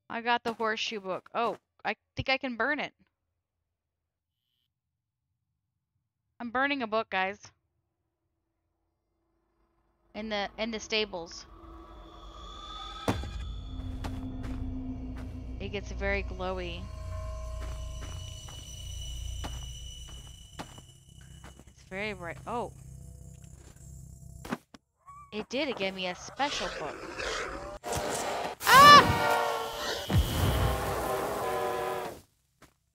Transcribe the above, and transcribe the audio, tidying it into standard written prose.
I got the horseshoe book. Oh, I think I can burn it. I'm burning a book, guys. In the stables. It gets very glowy. It's very bright. Oh. It did. It gave me a special book.